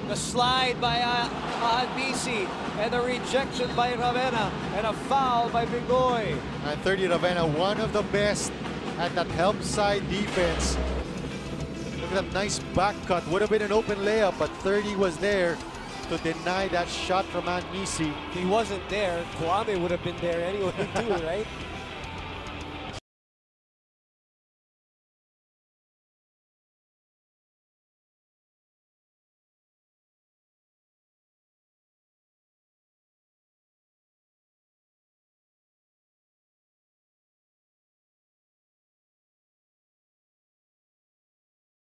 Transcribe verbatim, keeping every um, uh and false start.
The slide by uh, Ahanmisi and a rejection by Ravena and a foul by Bigoy. And Thirdy Ravena, one of the best at that help side defense. Look at that nice back cut. Would have been an open layup, but Thirdy was there to deny that shot from Ahanmisi. If he wasn't there, Kwame would have been there anyway too, right?